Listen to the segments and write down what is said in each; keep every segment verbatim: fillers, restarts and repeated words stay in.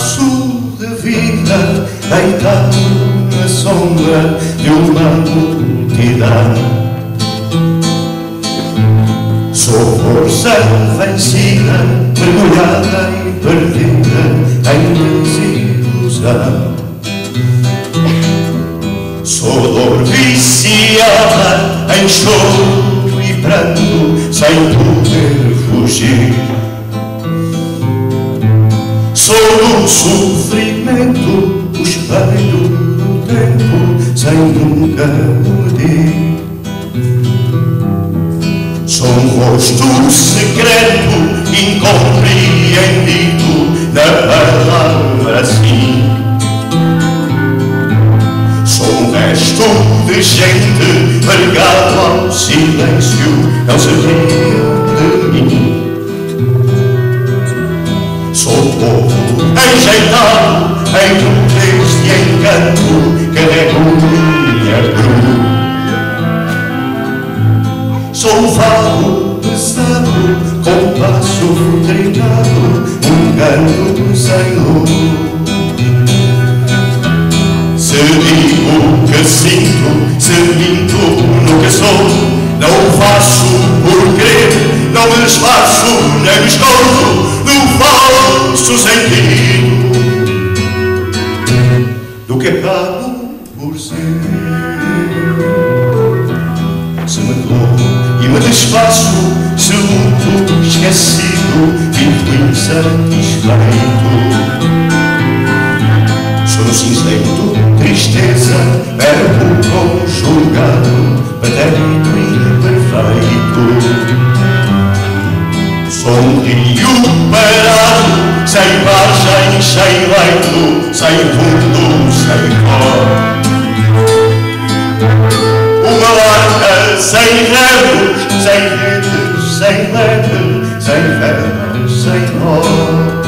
pedaço de vida deitado na sombra de uma multidão. Sou força vencida, mergulhada e perdida em desilusão. Sou dor viciada em choro e pranto, sem poder fugir. Sou do sofrimento, o espelho do tempo, sem nunca medir. Sou um rosto secreto, incompreendido na palavra sim. Sou um resto de gente vergado ao silêncio, não sabia de mim. Sou povo enjeitado em nuvens de encanto, carrego minha cruz. Sou um vago pesado, com passo treinado, um canto sem luz. Se digo que sinto, se minto no que sou, não o faço por crer, não me desfaço nem me escondo do falso sentido do que acabo por ser. Se me dou e me desfaço, se luto esquecido, vivo insatisfeito. Sou no cinzento tristeza, verbo conjugado, pretérito imperfeito. Sou um rio parado, sem margem, sem leito, sem fundo, sem cor. Uma barca sem remos, sem redes, sem leve, sem vela, sem nós.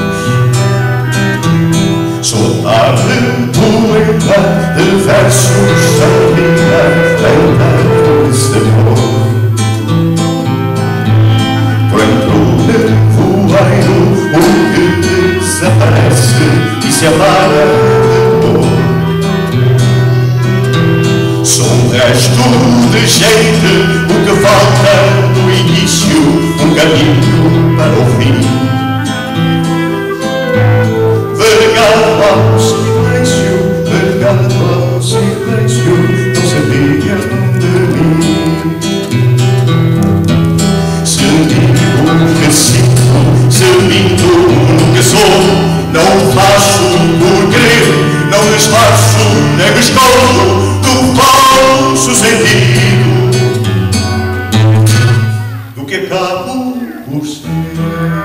Sou tarde poeta de versos sem vida, tentando de amor. Por entre o nevoeiro, o que desaparece e se apaga de dor. Sou um resto de gente, o que falta no início, um caminho para o fim. Vergado ao silêncio, vergado ao silêncio, não sabiam de mim. Se digo que sinto, se minto no que sou, não faço por crer, não desfaço nem me escondo do falso sentido do que acabo por ser.